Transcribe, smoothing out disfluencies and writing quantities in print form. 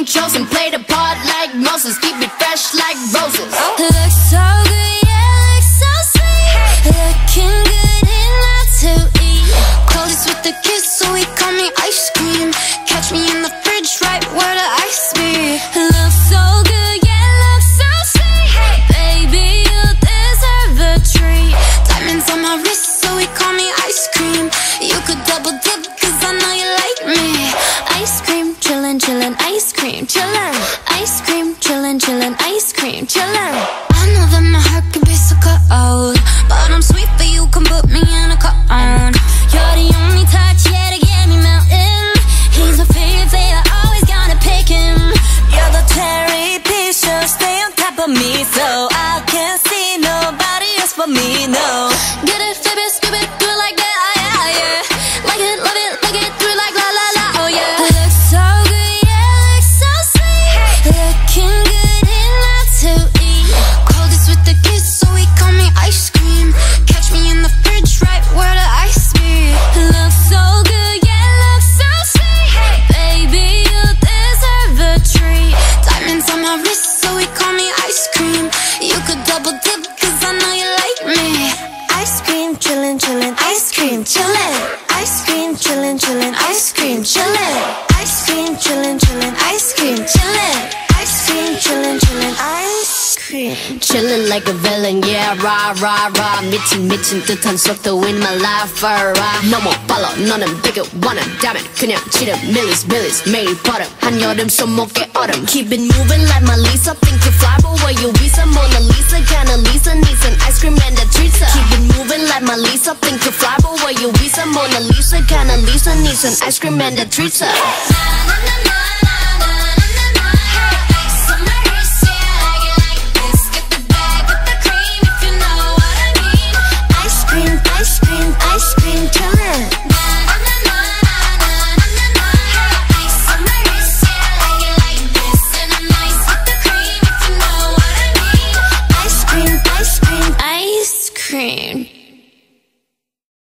intros and play the part like Moses. Keep it fresh like roses. Looks so good, yeah, looks so sweet. Looking good enough to eat. Clothes with the kiss, so he call me ice cream. Catch me in the fridge, right where the ice be. Looks so good, yeah, looks so sweet. Baby, you deserve a treat. Diamonds on my wrist, so he call me ice cream. You could double dip, cause I know you like me. Ice cream, chillin', chillin', ice cream, chillin'. Ice cream, chillin', chillin', ice cream, chillin'. I know that my heart can be so cold, but I'm sweet for you, come put me in a cone. You're the only touch, yeah, to get me melting. He's my favorite, always gonna pick him. You're the cherry piece, so stay on top of me, so I can't see nobody else but me, no. Get it, flip it, skip it, do it like that, yeah, yeah. Like it, love it, like it, do it like la la la, oh yeah. Looks so good, yeah, looks so sweet. Looking good enough to eat. Coldest with the kiss, so he call me ice cream. Catch me in the fridge, right where the ice be. Looks so good, yeah, looks so sweet. Baby, you deserve a treat. Diamonds on my wrist, so he call me ice cream. You could double dip, cause I know you like me. Ice cream, chillin', chillin', ice cream, chillin'. Ice cream, chillin', chillin', ice cream, chillin'. Ice cream, chillin', chillin', ice cream, chillin'. Ice cream, chillin', chillin', ice cream. Chillin' like a villain, yeah, rah, rah, rah. 미친 듯한 속도 in my life, rah. 너무 빨라, 너는 되게 원한 다면 그냥 치름, millies, 매일 버릇. 한여름 손목에 얼음. Keep it moving like my Lisa. Think you fly, but where you visa? Mona Lisa, kinda Lisa needs an ice cream and a treat. Keep it moving like my Lisa. Think you fly, but where you visa? Mona Lisa, kinda Lisa needs an ice cream and a treat.